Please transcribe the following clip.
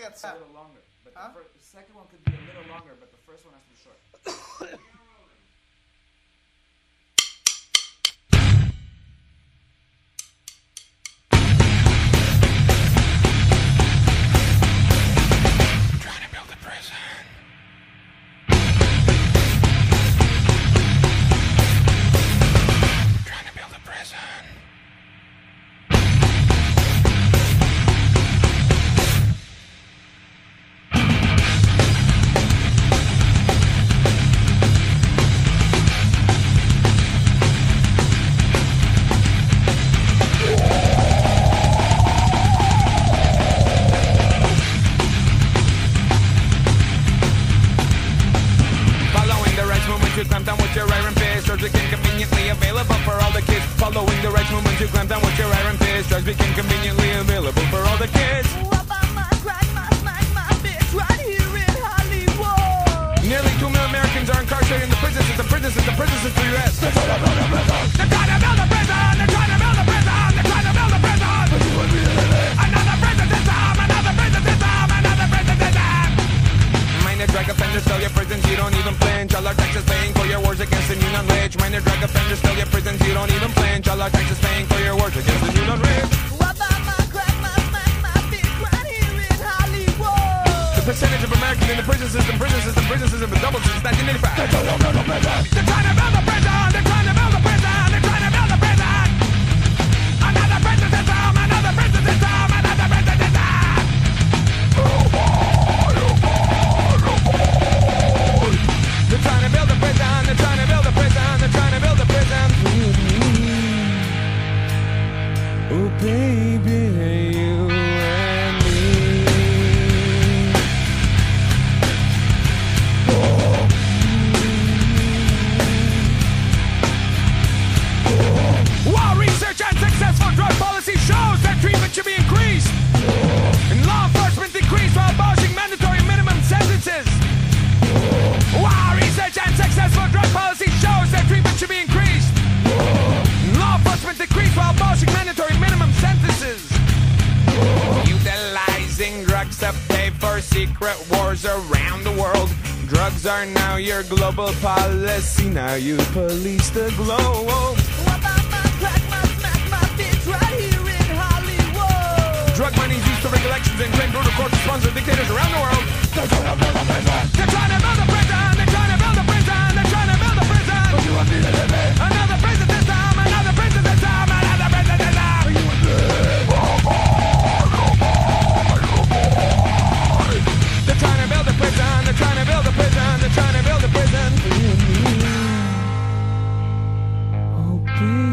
gets a little longer. But huh? the second one could be a little longer, but the first one has to be short. Trying to build a prison. Trying to build a prison. You clamp down with your iron fist. Drugs became conveniently available for all the kids. Following the rights movement, you clamp down with your iron fist. Drugs became conveniently available for all the kids. Nearly 2 million Americans are incarcerated in the prison system. Prison system, prison system, US. They're trying to build a prison. They're trying to build a prison. They're trying to build a prison. They're trying to build a prison. Another prison system. Another prison system. Another prison system. Minor drug offenders, still your prisons, you don't even flinch. All our taxes paying for your wars against the union rich. Minor drug offenders, still your prisons, you don't even flinch. All our taxes paying for your wars against the union rich. The percentage of Americans in the prison system has doubled since 1985. They're trying to build a prison. They're trying to build a prison. They're trying to build a prison. They're trying to build a prison. Another prison system. Another prison system. Another prison system. They're trying to build a prison. They're trying to build a prison. They're trying to build a prison. Oh baby, you and me. While research and successful drug policy shows that treatment should be increased, and law enforcement decreased while abolishing mandatory minimum sentences. While research and successful drug policy shows that treatment should be increased, and law enforcement decreased while abolishing mandatory minimum sentences. Utilizing drugs to pay for secret wars around the world. Drugs are now your global policy. Now you police the globe. Drug money is used to rig elections and train brutal courts to sponsor dictators around the world. They're trying to build a prison. They're trying to build a prison. They're trying to build a prison. They're trying to build a prison. But you want me to live it? Another prison system. Another prison system. Another prison system. You want me to live? They're trying to build a prison. They're trying to build a prison. They're trying to build a prison. Oh, baby.